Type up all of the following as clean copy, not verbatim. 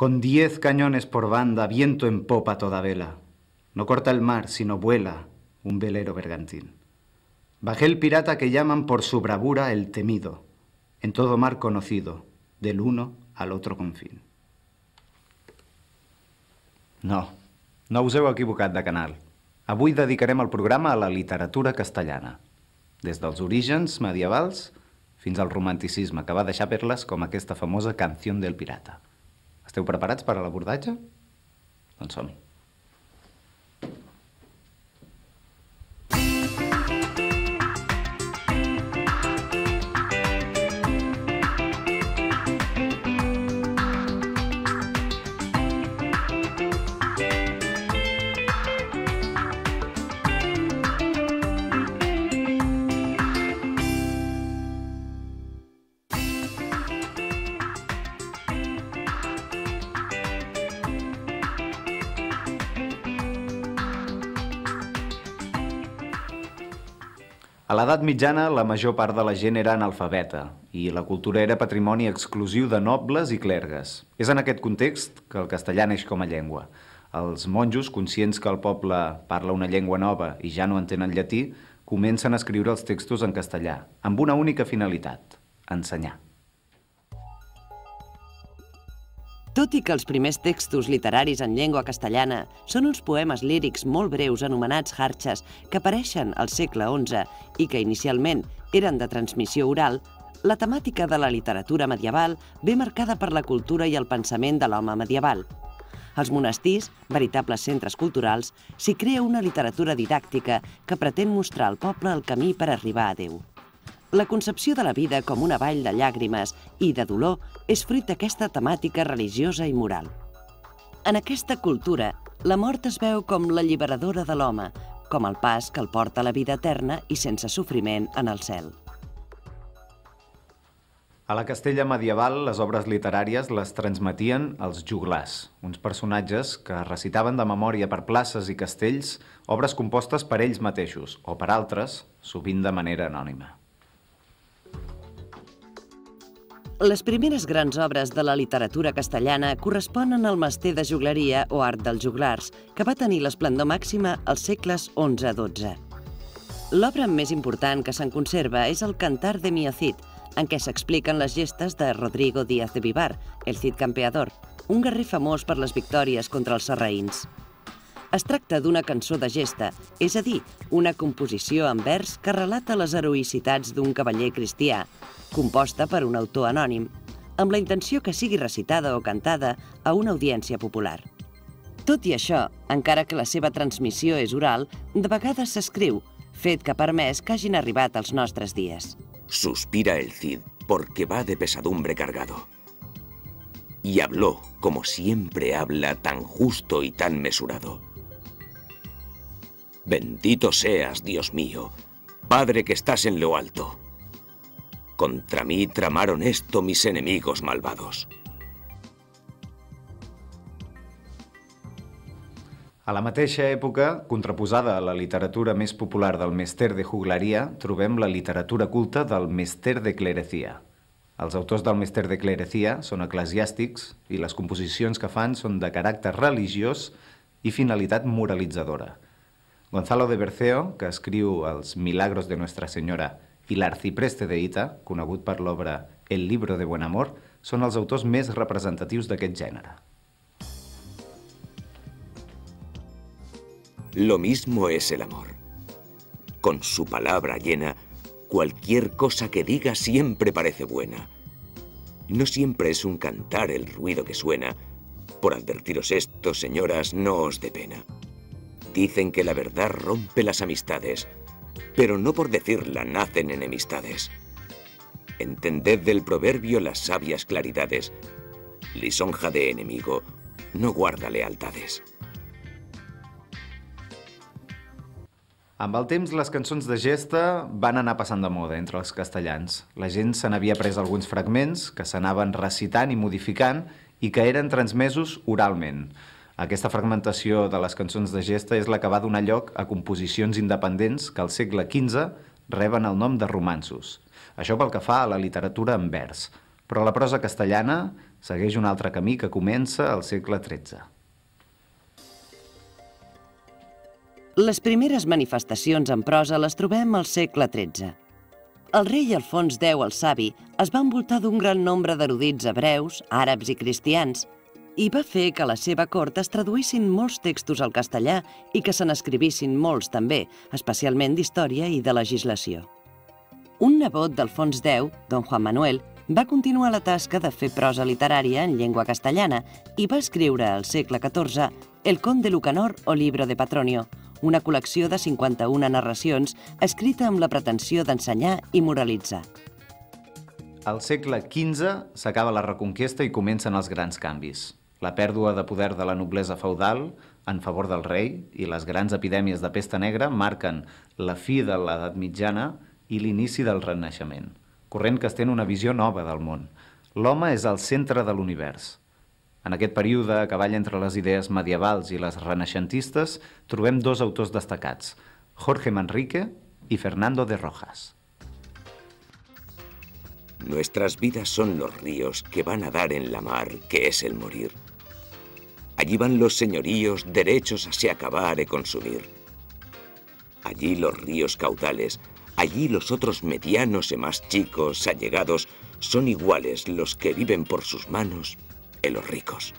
Con 10 cañones por banda, viento en popa toda vela. No corta el mar, sino vuela un velero bergantín. Bajé el pirata que llaman por su bravura el temido, en todo mar conocido, del uno al otro confín. No us heu equivocat de canal. Avui dedicarem el programa a la literatura castellana, des dels orígens medievals fins al romanticisme, que va deixar perles com aquesta famosa Canción del Pirata. Esteu preparats per a l'abordatge? Doncs som-hi. A l'edat mitjana, la major part de la gent era analfabeta i la cultura era patrimoni exclusiu de nobles i clergues. És en aquest context que el castellà neix com a llengua. Els monjos, conscients que el poble parla una llengua nova i ja no entenen llatí, comencen a escriure els textos en castellà, amb una única finalitat: ensenyar. Tot i que els primers textos literaris en llengua castellana són uns poemes lírics molt breus anomenats jarches que apareixen al segle XI i que inicialment eren de transmissió oral, la temàtica de la literatura medieval ve marcada per la cultura i el pensament de l'home medieval. Als monestirs, veritables centres culturals, s'hi crea una literatura didàctica que pretén mostrar al poble el camí per arribar a Déu. La concepció de la vida com una vall de llàgrimes i de dolor és fruit d'aquesta temàtica religiosa i moral. En aquesta cultura, la mort es veu com l'alliberadora de l'home, com el pas que el porta a la vida eterna i sense sofriment en el cel. A la Castella medieval, les obres literàries les transmetien els joglars, uns personatges que recitaven de memòria per places i castells obres compostes per ells mateixos o per altres, sovint de manera anònima. Les primeres grans obres de la literatura castellana corresponen al mester de jogleria o art dels joglars, que va tenir l'esplendor màxima als segles XI-XII. L'obra més important que se'n conserva és el Cantar de Mio Cid, en què s'expliquen les gestes de Rodrigo Díaz de Vivar, el Cid campeador, un guerrer famós per les victòries contra els sarraïns. Es tracta d'una cançó de gesta, és a dir, una composició en vers que relata les heroïcitats d'un cavaller cristià, composta per un autor anònim, amb la intenció que sigui recitada o cantada a una audiència popular. Tot i això, encara que la seva transmissió és oral, de vegades s'escriu, fet que ha permès que hagin arribat als nostres dies. Suspira el Cid porque va de pesadumbre cargado. Y habló como siempre habla, tan justo y tan mesurado. Bendito seas, Dios mío, Padre que estás en lo alto. Contra mí tramaron esto mis enemigos malvados. A la mateixa època, contraposada a la literatura més popular del mester de juglaria, trobem la literatura culta del mester de clerecía. Els autors del mester de clerecía són eclesiàstics i les composicions que fan són de caràcter religiós i finalitat moralitzadora. Gonzalo de Berceo, que escriu els Milagros de Nuestra Señora, i l'Arcipreste de Hita, conegut per l'obra El libro de buen amor, són els autors més representatius d'aquest gènere. Lo mismo es el amor. Con su palabra llena, cualquier cosa que diga siempre parece buena. No siempre es un cantar el ruido que suena. Por advertiros esto, señoras, no os dé pena. Dicen que la verdad rompe las amistades, pero no por decirla nacen enemistades. Entended del proverbio las sabias claridades. Lisonja de enemigo no guarda lealtades. Amb el temps, les cançons de gesta van anar passant de moda entre els castellans. La gent se n'havia pres alguns fragments que s'anaven recitant i modificant i que eren transmesos oralment. Aquesta fragmentació de les cançons de gesta és la que va donar lloc a composicions independents que al segle XV reben el nom de romanços. Això pel que fa a la literatura en vers. Però la prosa castellana Segueix un altre camí que comença al segle XIII. Les primeres manifestacions en prosa les trobem al segle XIII. El rei Alfons X el Savi es va envoltar d'un gran nombre d'erudits hebreus, àrabs i cristians i va fer que a la seva cort es traduïssin molts textos al castellà i que se n'escrivissin molts també, especialment d'història i de legislació. Un nebot d'Alfons X, don Juan Manuel, va continuar la tasca de fer prosa literària en llengua castellana i va escriure al segle XIV El Conde Lucanor o Libro de Patronio, una col·lecció de 51 narracions escrita amb la pretensió d'ensenyar i moralitzar. Al segle XV s'acaba la Reconquesta i comencen els grans canvis. La pèrdua de poder de la noblesa feudal en favor del rei i les grans epidèmies de pesta negra marquen la fi de l'edat mitjana i l'inici del Renaixement, corrent que estén una visió nova del món. L'home és el centre de l'univers. En aquest període, a cavall entre les idees medievals i les renaixentistes, trobem dos autors destacats, Jorge Manrique y Fernando de Rojas. Nuestras vidas son los ríos que van a dar en la mar, que es el morir. Allí van los señoríos derechos a se acabar y consumir. Allí los ríos caudales, allí los otros medianos y más chicos, allegados, son iguales los que viven por sus manos en los ricos.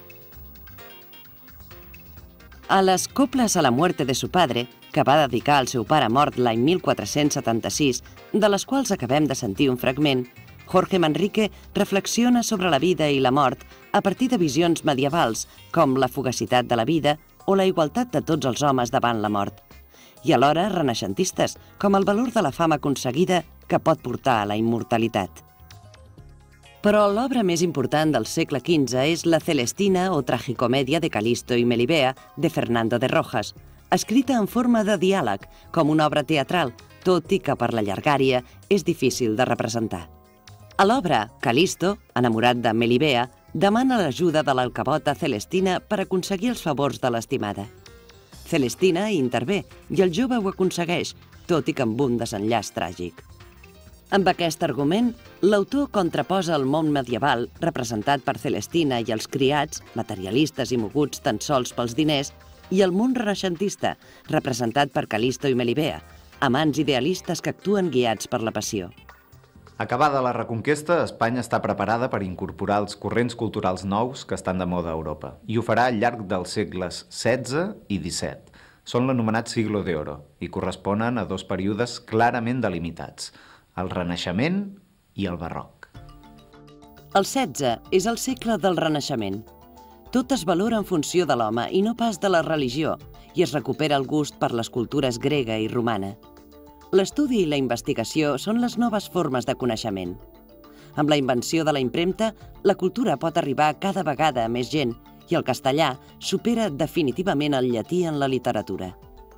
A les coples a la muerte de su padre, que va dedicar al seu pare mort l'any 1476, de les quals acabem de sentir un fragment, Jorge Manrique reflexiona sobre la vida i la mort a partir de visions medievals, com la fugacitat de la vida o la igualtat de tots els homes davant la mort, i alhora renaixentistes, com el valor de la fama aconseguida que pot portar a la immortalitat. Però l'obra més important del segle XV és la Celestina o tragicomèdia de Calisto i Melibea de Fernando de Rojas, escrita en forma de diàleg, com una obra teatral, tot i que per la llargària és difícil de representar. A l'obra, Calisto, enamorat de Melibea, demana l'ajuda de l'alcavota Celestina per aconseguir els favors de l'estimada. Celestina hi intervé i el jove ho aconsegueix, tot i que amb un desenllaç tràgic. Amb aquest argument, l'autor contraposa el món medieval, representat per Celestina i els criats, materialistes i moguts tan sols pels diners, i el món renaixentista, representat per Calisto i Melibea, amants idealistes que actuen guiats per la passió. Acabada la Reconquesta, Espanya està preparada per incorporar els corrents culturals nous que estan de moda a Europa, i ho farà al llarg dels segles XVI i XVII. Són l'anomenat Siglo de Oro i corresponen a dos períodes clarament delimitats, el Renaixement i el Barroc. El XVI és el segle del Renaixement. Tot es valora en funció de l'home i no pas de la religió, i es recupera el gust per les cultures grega i romana. L'estudi i la investigació són les noves formes de coneixement. Amb la invenció de la impremta, la cultura pot arribar cada vegada a més gent i el castellà supera definitivament el llatí en la literatura.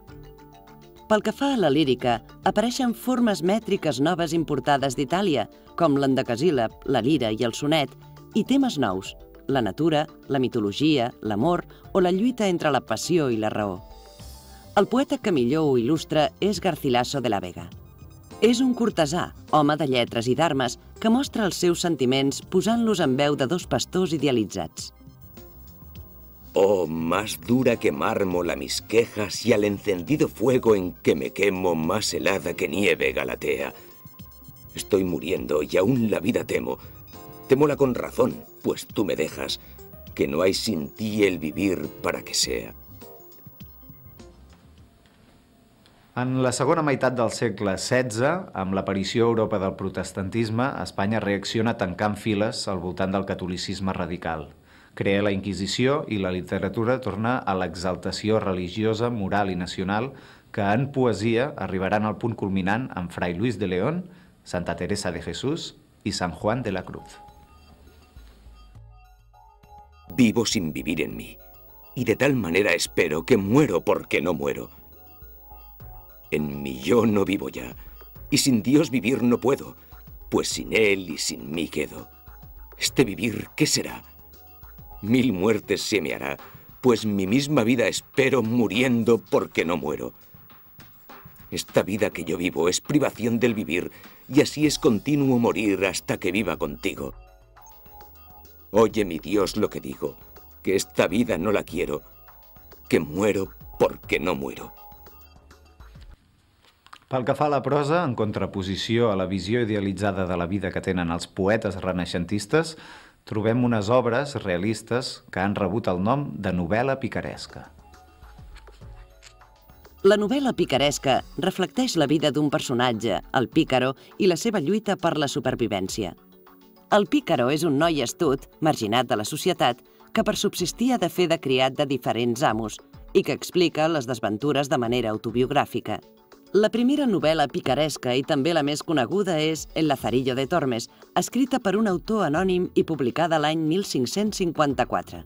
Pel que fa a la lírica, apareixen formes mètriques noves importades d'Itàlia, com l'endecasíl·lab, la lira i el sonet, i temes nous, la natura, la mitologia, l'amor o la lluita entre la passió i la raó. El poeta que millor ho il·lustra és Garcilaso de la Vega. És un cortesà, home de lletres i d'armes, que mostra els seus sentiments posant-los en veu de dos pastors idealitzats. Oh, más dura que mármol a mis quejas y al encendido fuego en que me quemo, más helada que nieve galatea. Estoy muriendo y aún la vida temo. Témola con razón, pues tú me dejas, que no hay sin ti el vivir para que sea. En la segona meitat del segle XVI, amb l'aparició a Europa del protestantisme, Espanya reacciona tancant files al voltant del catolicisme radical. Crea la Inquisició i la literatura torna a l'exaltació religiosa, moral i nacional que en poesia arribaran al punt culminant amb Fray Luis de León, Santa Teresa de Jesús i San Juan de la Cruz. Vivo sin vivir en mí, y de tal manera espero que muero porque no muero. En mi yo no vivo ya, y sin Dios vivir no puedo, pues sin Él y sin mí quedo. Este vivir, ¿qué será? 1000 muertes se me hará, pues mi misma vida espero muriendo porque no muero. Esta vida que yo vivo es privación del vivir, y así es continuo morir hasta que viva contigo. Oye, mi Dios, lo que digo, que esta vida no la quiero, que muero porque no muero. Pel que fa a la prosa, en contraposició a la visió idealitzada de la vida que tenen els poetes renaixentistes, trobem unes obres realistes que han rebut el nom de novel·la picaresca. La novel·la picaresca reflecteix la vida d'un personatge, el pícaro, i la seva lluita per la supervivència. El pícaro és un noi astut, marginat de la societat, que per subsistir ha de fer de criat de diferents amos i que explica les desventures de manera autobiogràfica. La primera novel·la picaresca i també la més coneguda és El Lazarillo de Tormes, escrita per un autor anònim i publicada l'any 1554.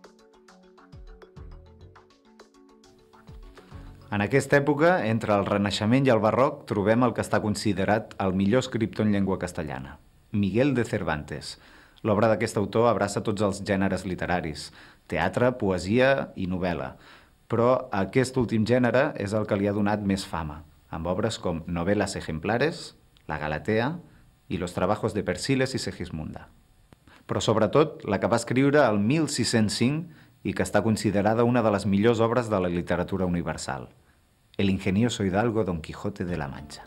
En aquesta època, entre el Renaixement i el Barroc, trobem el que està considerat el millor escriptor en llengua castellana, Miguel de Cervantes. L'obra d'aquest autor abraça tots els gèneres literaris, teatre, poesia i novel·la, però aquest últim gènere és el que li ha donat més fama, amb obres com Novelas ejemplares, La Galatea i Los trabajos de Persiles i Segismunda. Però sobretot la que va escriure el 1605 i que està considerada una de les millors obres de la literatura universal, El ingenioso hidalgo Don Quijote de la Mancha.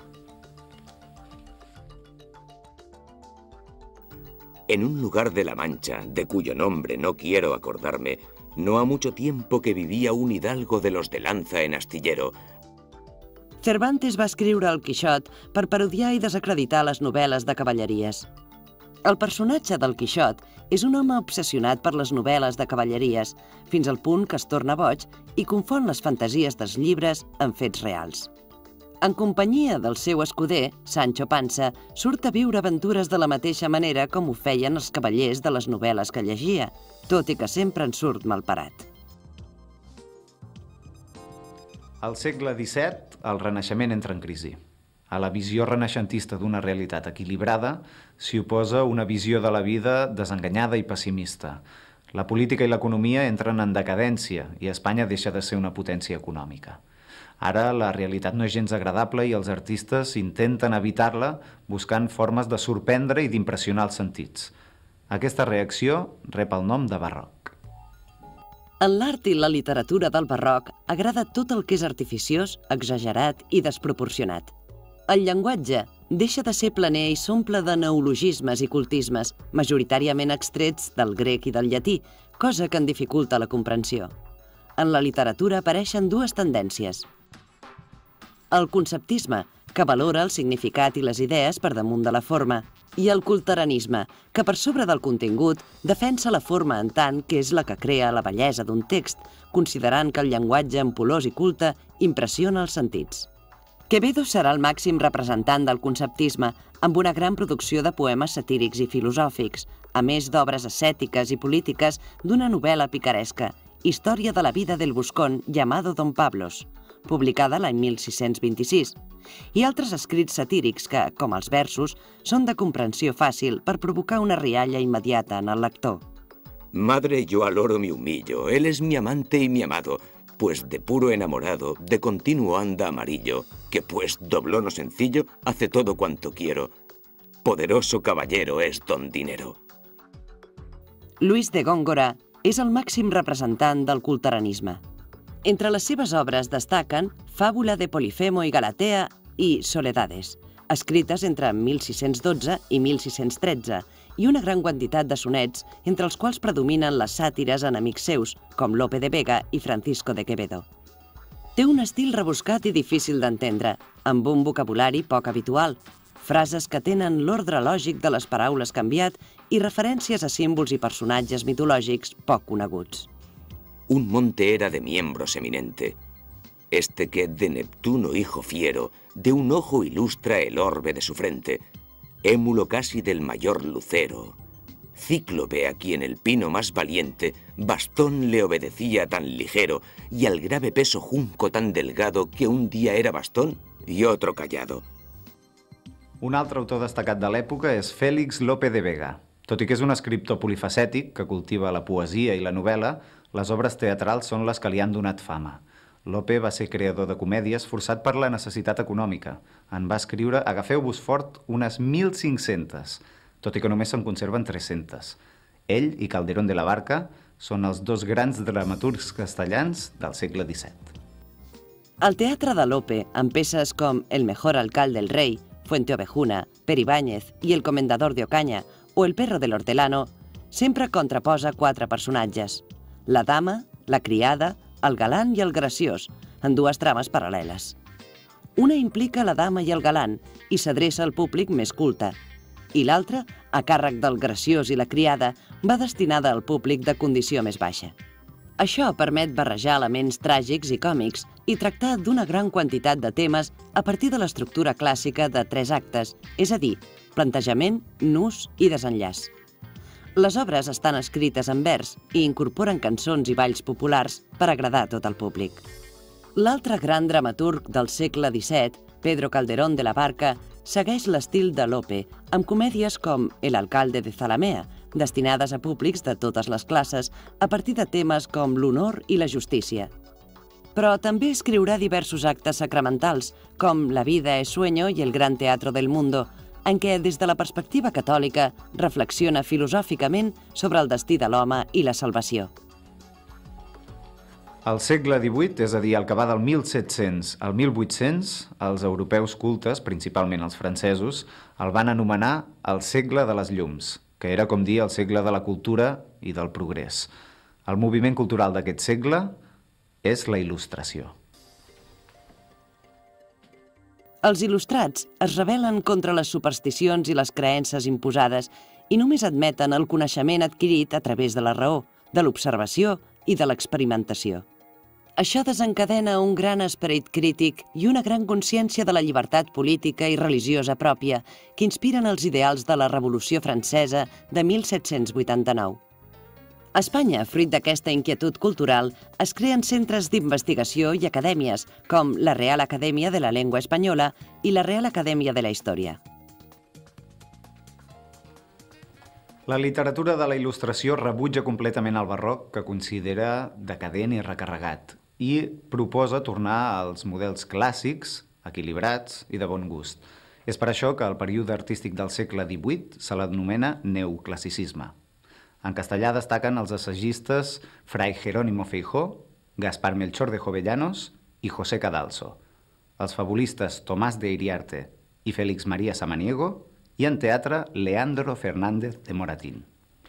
En un lugar de la Mancha, de cuyo nombre no quiero acordarme, no ha mucho tiempo que vivía un hidalgo de los de lanza en astillero. Cervantes va escriure el Quixot per parodiar i desacreditar les novel·les de cavalleries. El personatge del Quixot és un home obsessionat per les novel·les de cavalleries, fins al punt que es torna boig i confon les fantasies dels llibres amb fets reals. En companyia del seu escuder, Sancho Panza, surt a viure aventures de la mateixa manera com ho feien els cavallers de les novel·les que llegia, tot i que sempre en surt malparat. Al segle XVII, el Renaixement entra en crisi. A la visió renaixentista d'una realitat equilibrada s'hi oposa una visió de la vida desenganyada i pessimista. La política i l'economia entren en decadència i Espanya deixa de ser una potència econòmica. Ara la realitat no és gens agradable i els artistes intenten evitar-la buscant formes de sorprendre i d'impressionar els sentits. Aquesta reacció rep el nom de barroc. En l'art i la literatura del barroc agrada tot el que és artificiós, exagerat i desproporcionat. El llenguatge deixa de ser planer i s'omple de neologismes i cultismes, majoritàriament extrets del grec i del llatí, cosa que en dificulta la comprensió. En la literatura apareixen dues tendències. El conceptisme, que valora el significat i les idees per damunt de la forma, i el culteranisme, que per sobre del contingut defensa la forma en tant que és la que crea la bellesa d'un text, considerant que el llenguatge ampulós i culte impressiona els sentits. Quevedo serà el màxim representant del conceptisme, amb una gran producció de poemes satírics i filosòfics, a més d'obres ascètiques i polítiques d'una novel·la picaresca, Història de la vida del buscón llamado Don Pablos, publicada l'any 1626, i altres escrits satírics que, com els versos, són de comprensió fàcil per provocar una rialla immediata en el lector. Madre, yo al oro me humillo, él es mi amante y mi amado, pues de puro enamorado, de continuo anda amarillo, que pues doblono sencillo, hace todo cuanto quiero. Poderoso caballero es don Dinero. Luis de Góngora és el màxim representant del culteranisme. Entre les seves obres destaquen Fàbula de Polifemo i Galatea i Soledades, escrites entre 1612 i 1613, i una gran quantitat de sonets, entre els quals predominen les sàtires en amics seus, com Lope de Vega i Francisco de Quevedo. Té un estil rebuscat i difícil d'entendre, amb un vocabulari poc habitual, frases que tenen l'ordre lògic de les paraules canviat i referències a símbols i personatges mitològics poc coneguts. Un monte era de miembros eminente. Este que de Neptuno hijo fiero, de un ojo ilustra el orbe de su frente, émulo casi del mayor lucero. Cíclope a quien el pino más valiente, bastón le obedecía tan ligero, y al grave peso junco tan delgado que un día era bastón y otro callado. Un altre autor destacat de l'època és Félix Lope de Vega. Tot i que és un escriptor polifacètic que cultiva la poesia i la novel·la, les obres teatrals són les que li han donat fama. Lope va ser creador de comèdies forçat per la necessitat econòmica. En va escriure, agafeu-vos fort, unes 1.500, tot i que només se'n conserven 300. Ell i Calderón de la Barca són els dos grans dramaturgs castellans del segle XVII. El teatre de Lope, amb peces com El mejor alcalde del rey, Fuente Ovejuna, Peribáñez i El comendador de Ocaña o El perro del hortelano, sempre contraposa quatre personatges: la dama, la criada, el galant i el graciós, en dues trames paral·leles. Una implica la dama i el galant i s'adreça al públic més culte, i l'altra, a càrrec del graciós i la criada, va destinada al públic de condició més baixa. Això permet barrejar elements tràgics i còmics i tractar d'una gran quantitat de temes a partir de l'estructura clàssica de 3 actes, és a dir, plantejament, nus i desenllaç. Les obres estan escrites en vers i incorporen cançons i balls populars per agradar a tot el públic. L'altre gran dramaturg del segle XVII, Pedro Calderón de la Barca, segueix l'estil de Lope, amb comèdies com El alcalde de Zalamea, destinades a públics de totes les classes a partir de temes com l'honor i la justícia. Però també escriurà diversos actes sacramentals, com La vida es sueño i El gran teatro del mundo, en què, des de la perspectiva catòlica, reflexiona filosòficament sobre el destí de l'home i la salvació. Al segle XVIII, és a dir, el que va del 1700 al 1800, els europeus cultes, principalment els francesos, el van anomenar el segle de les llums, que era com dir el segle de la cultura i del progrés. El moviment cultural d'aquest segle és la il·lustració. Els il·lustrats es rebel·len contra les supersticions i les creences imposades i només admeten el coneixement adquirit a través de la raó, de l'observació i de l'experimentació. Això desencadena un gran esperit crític i una gran consciència de la llibertat política i religiosa pròpia que inspiren els ideals de la Revolució Francesa de 1789. A Espanya, fruit d'aquesta inquietud cultural, es creen centres d'investigació i acadèmies, com la Real Acadèmia de la Llengua Espanyola i la Real Acadèmia de la Història. La literatura de la il·lustració rebutja completament el barroc, que considera decadent i recarregat, i proposa tornar als models clàssics, equilibrats i de bon gust. És per això que el període artístic del segle XVIII se l'anomena neoclassicisme. En castellà destaquen els assagistes Fray Jerónimo Feijó, Gaspar Melchor de Jovellanos i José Cadalso, els fabulistes Tomás de Iriarte i Félix María Samaniego, i en teatre Leandro Fernández de Moratín.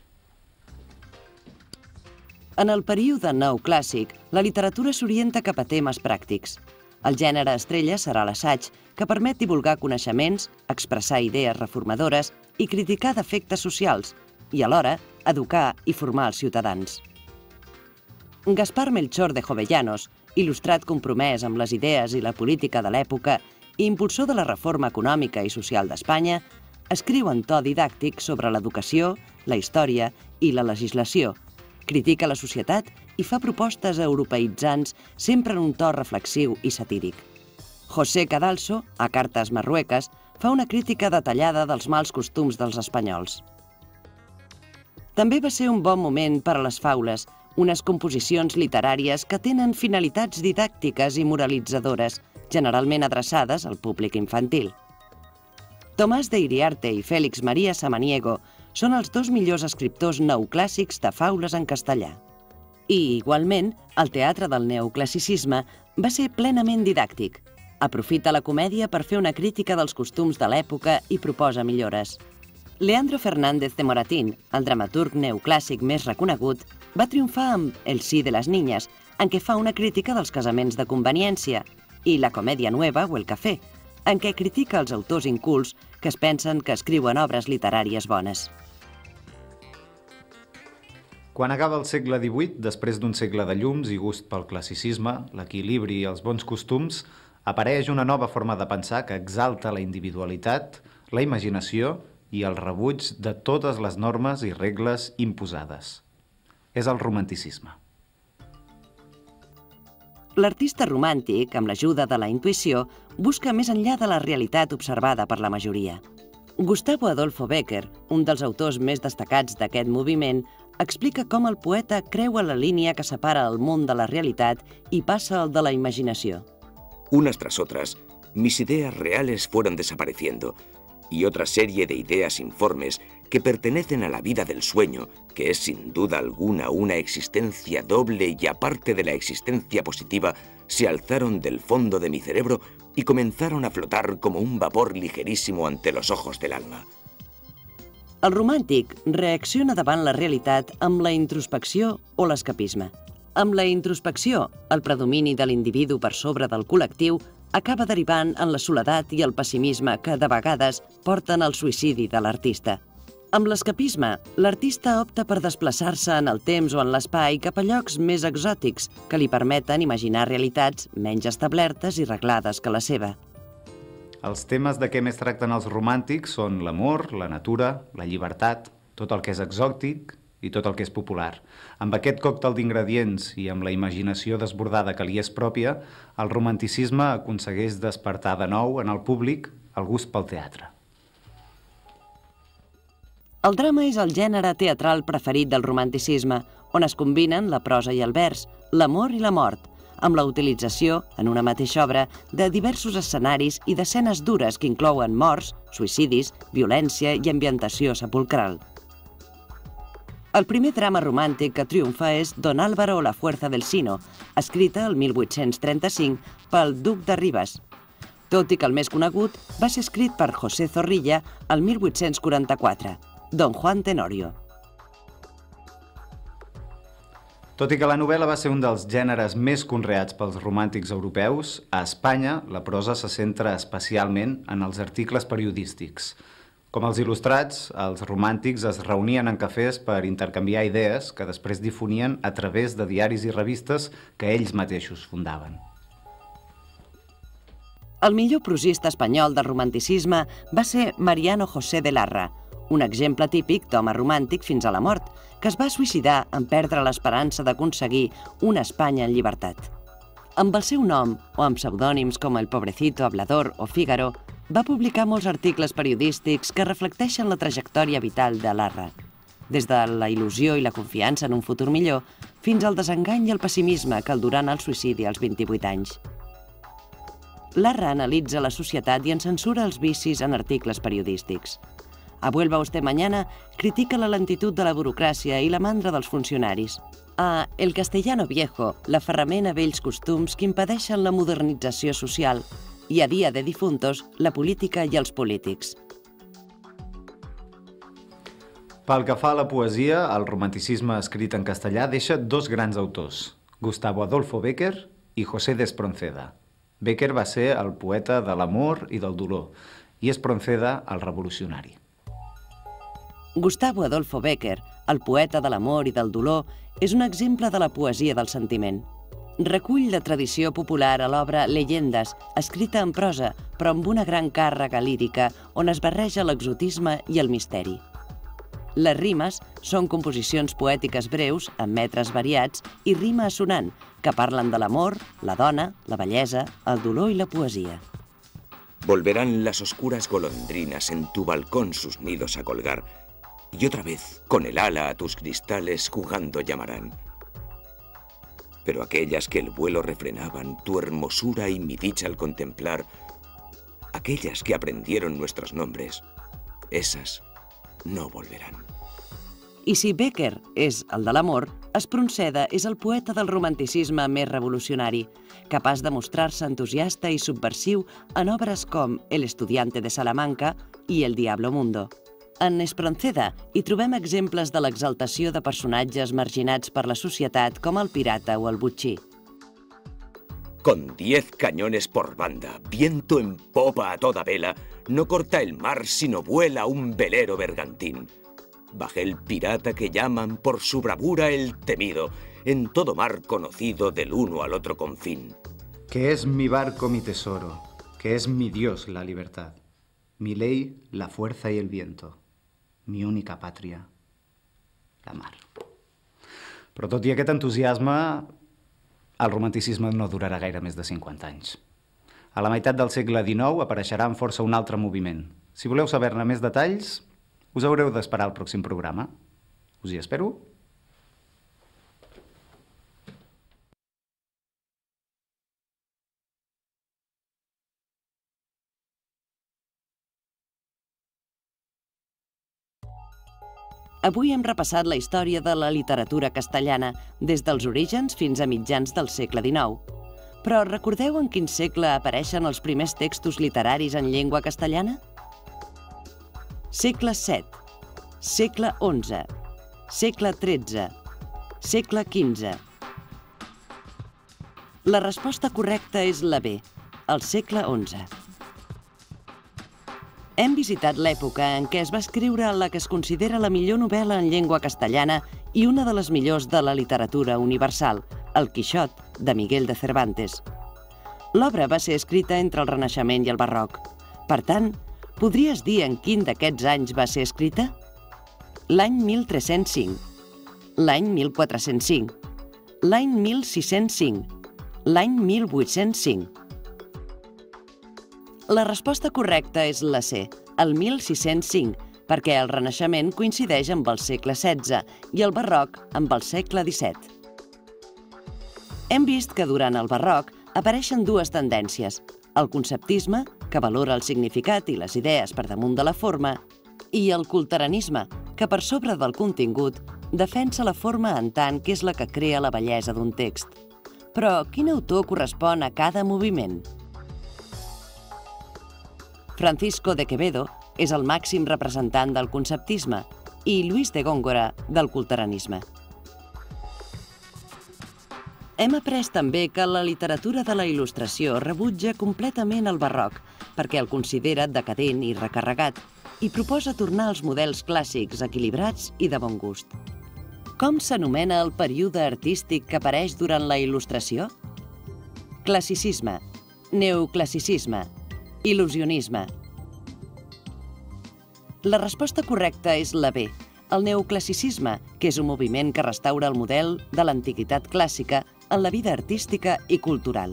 En el període neoclàssic, la literatura s'orienta cap a temes pràctics. El gènere estrella serà l'assaig, que permet divulgar coneixements, expressar idees reformadores i criticar defectes socials, i alhora educar i formar els ciutadans. Gaspar Melchor de Jovellanos, il·lustrat compromès amb les idees i la política de l'època i impulsor de la reforma econòmica i social d'Espanya, escriu en to didàctic sobre l'educació, la història i la legislació, critica la societat i fa propostes europeïtzants sempre en un to reflexiu i satíric. José Cadalso, a Cartes Marrueques, fa una crítica detallada dels mals costums dels espanyols. També va ser un bon moment per a les faules, unes composicions literàries que tenen finalitats didàctiques i moralitzadores, generalment adreçades al públic infantil. Tomás de Iriarte i Félix María Samaniego són els dos millors escriptors neoclàssics de faules en castellà. I, igualment, el teatre del neoclassicisme va ser plenament didàctic. Aprofita la comèdia per fer una crítica dels costums de l'època i proposa millores. Leandro Fernández de Moratín, el dramaturg neoclàssic més reconegut, va triomfar amb El sí de les niñas, en què fa una crítica dels casaments de conveniència, i La comèdia nueva o El cafè, en què critica els autors incults que es pensen que escriuen obres literàries bones. Quan acaba el segle XVIII, després d'un segle de llums i gust pel classicisme, l'equilibri i els bons costums, apareix una nova forma de pensar que exalta la individualitat, la imaginació i el rebuig de totes les normes i regles imposades. És el romanticisme. L'artista romàntic, amb l'ajuda de la intuïció, busca més enllà de la realitat observada per la majoria. Gustavo Adolfo Bécquer, un dels autors més destacats d'aquest moviment, explica com el poeta creua la línia que separa el món de la realitat i passa al de la imaginació. Unas tras otras, mis ideas reales fueron desapareciendo y otra serie de ideas informes que pertenecen a la vida del sueño, que es sin duda alguna una existencia doble y aparte de la existencia positiva, se alzaron del fondo de mi cerebro y comenzaron a flotar como un vapor ligerísimo ante los ojos del alma. El romàntic reacciona davant la realitat amb la introspecció o l'escapisme. Amb la introspecció, el predomini de l'individu per sobre del col·lectiu acaba derivant en la soledat i el pessimisme que, de vegades, porten al suïcidi de l'artista. Amb l'escapisme, l'artista opta per desplaçar-se en el temps o en l'espai cap a llocs més exòtics que li permeten imaginar realitats menys establertes i reglades que la seva. Els temes de què més tracten els romàntics són l'amor, la natura, la llibertat, tot el que és exòtic i tot el que és popular. Amb aquest còctel d'ingredients i amb la imaginació desbordada que li és pròpia, el romanticisme aconsegueix despertar de nou en el públic el gust pel teatre. El drama és el gènere teatral preferit del romanticisme, on es combinen la prosa i el vers, l'amor i la mort, amb la utilització, en una mateixa obra, de diversos escenaris i d'escenes dures que inclouen morts, suïcidis, violència i ambientació sepulcral. El primer drama romàntic que triomfa és Don Álvaro o la fuerza del Sino, escrita el 1835 pel duc de Rivas. Tot i que el més conegut va ser escrit per José Zorrilla el 1844, Don Juan Tenorio. Tot i que la novel·la va ser un dels gèneres més conreats pels romàntics europeus, a Espanya la prosa se centra especialment en els articles periodístics. Com els il·lustrats, els romàntics es reunien en cafès per intercanviar idees que després difonien a través de diaris i revistes que ells mateixos fundaven. El millor prosista espanyol del romanticisme va ser Mariano José de Larra, un exemple típic d'home romàntic fins a la mort, que es va suïcidar en perdre l'esperança d'aconseguir una Espanya en llibertat. Amb el seu nom, o amb pseudònims com El Pobrecito Hablador o Fígaro, va publicar molts articles periodístics que reflecteixen la trajectòria vital de Larra, des de la il·lusió i la confiança en un futur millor fins al desengany i el pessimisme que el duran al suïcidi als 28 anys. Larra analitza la societat i en censura els vicis en articles periodístics. A Vuelva usted mañana critica la lentitud de la burocràcia i la mandra dels funcionaris. A El Castellano Viejo, l'aferrament a vells costums que impedeixen la modernització social, i a Dia de Difuntos, la política i els polítics. Pel que fa a la poesia, el romanticisme escrit en castellà deixa dos grans autors, Gustavo Adolfo Bécquer i José de Espronceda. Bécquer va ser el poeta de l'amor i del dolor, i Espronceda el revolucionari. Gustavo Adolfo Bécquer, el poeta de l'amor i del dolor, és un exemple de la poesia del sentiment. Recull la tradició popular a l'obra Leyendas, escrita en prosa, però amb una gran càrrega lírica on es barreja l'exotisme i el misteri. Les rimes són composicions poètiques breus, amb metres variats i rima assonant, que parlen de l'amor, la dona, la bellesa, el dolor i la poesia. Volverán las oscuras golondrinas en tu balcón sus nidos a colgar, y otra vez con el ala a tus cristales jugando llamarán. Pero aquellas que el vuelo refrenaban tu hermosura y mi dicha al contemplar, aquellas que aprendieron nuestros nombres, esas no volverán. I si Bécquer és el de l'amor, Espronceda és el poeta del romanticisme més revolucionari, capaç de mostrar-se entusiasta i subversiu en obres com El estudiante de Salamanca i El diablo mundo. En Espronceda hi trobem exemples de l'exaltació de personatges marginats per la societat com el pirata o el botxí. Con 10 cañones por banda, viento en popa a toda vela, no corta el mar sino vuela un velero bergantín. Bajé el pirata que llaman por su bravura el temido, en todo mar conocido del uno al otro confín. Que es mi barco mi tesoro, que es mi Dios la libertad, mi ley la fuerza y el viento, mi única pàtria, la mar. Però tot i aquest entusiasme, el romanticisme no durarà gaire més de 50 anys. A la meitat del segle XIX apareixerà amb força un altre moviment. Si voleu saber-ne més detalls, us haureu d'esperar al pròxim programa. Us hi espero. Avui hem repassat la història de la literatura castellana, des dels orígens fins a mitjans del segle XIX. Però recordeu en quin segle apareixen els primers textos literaris en llengua castellana? Segle VII, segle XI, segle XIII, segle XV. La resposta correcta és la B, el segle XI. Hem visitat l'època en què es va escriure la que es considera la millor novel·la en llengua castellana i una de les millors de la literatura universal, El Quixot, de Miguel de Cervantes. L'obra va ser escrita entre el Renaixement i el Barroc. Per tant, podries dir en quin d'aquests anys va ser escrita? L'any 1305, l'any 1405, l'any 1605, l'any 1805. La resposta correcta és la C, el 1605, perquè el Renaixement coincideix amb el segle XVI i el Barroc amb el segle XVII. Hem vist que durant el Barroc apareixen dues tendències, el conceptisme, que valora el significat i les idees per damunt de la forma, i el culteranisme, que per sobre del contingut defensa la forma en tant que és la que crea la bellesa d'un text. Però quin autor correspon a cada moviment? Francisco de Quevedo és el màxim representant del conceptisme i Luis de Góngora del culteranisme. Hem après també que la literatura de la il·lustració rebutja completament el barroc perquè el considera decadent i recarregat i proposa tornar als models clàssics equilibrats i de bon gust. Com s'anomena el període artístic que apareix durant la il·lustració? Classicisme, neoclassicisme, il·lusionisme. La resposta correcta és la B, el neoclassicisme, que és un moviment que restaura el model de l'antiguitat clàssica en la vida artística i cultural.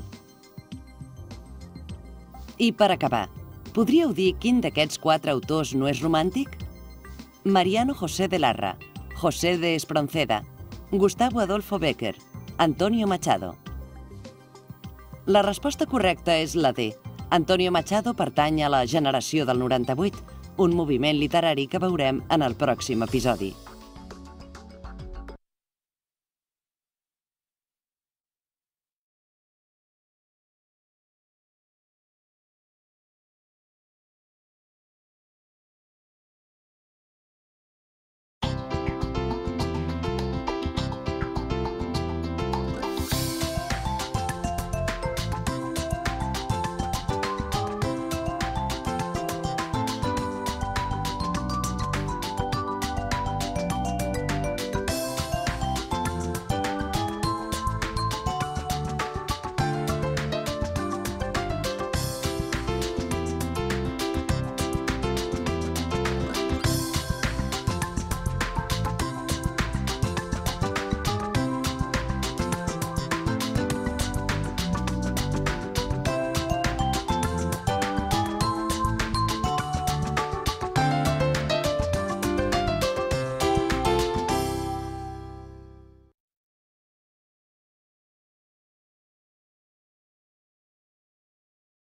I per acabar, podríeu dir quin d'aquests quatre autors no és romàntic? Mariano José de Larra, José de Espronceda, Gustavo Adolfo Bécquer, Antonio Machado. La resposta correcta és la D. Antonio Machado pertany a la generació del 98, un moviment literari que veurem en el pròxim episodi.